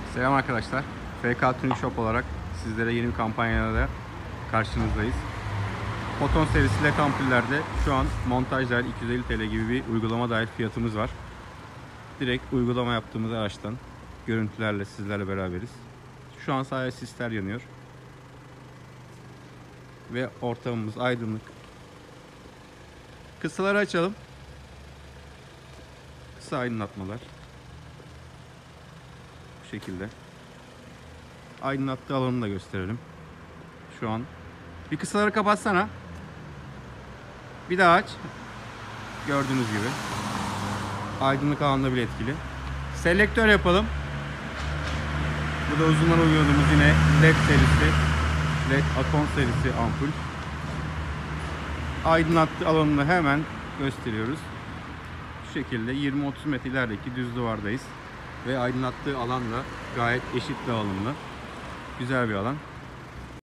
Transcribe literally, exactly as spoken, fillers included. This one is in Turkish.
Selam arkadaşlar. F K Tuning Shop olarak sizlere yeni bir kampanyada karşınızdayız. Foton serisi L E D ampullerde şu an montaj dahil iki yüz elli TL gibi bir uygulama dahil fiyatımız var. Direkt uygulama yaptığımız araçtan görüntülerle sizlerle beraberiz. Şu an sadece sisler yanıyor. Ve ortamımız aydınlık. Kısaları açalım. Kısa aydınlatmalar. Bu şekilde. Aydınlattığı alanını da gösterelim. Şu an. Bir kısaları kapatsana. Bir daha aç. Gördüğünüz gibi. Aydınlık alanda bile etkili. Selektör yapalım. Bu da uzunlara uyguladığımız yine L E D serisi. L E D Aton serisi ampul. Aydınlattığı alanını hemen gösteriyoruz. Şu şekilde yirmi otuz metre ilerideki düz duvardayız. Ve aydınlattığı alan da gayet eşit dağılımlı. Güzel bir alan.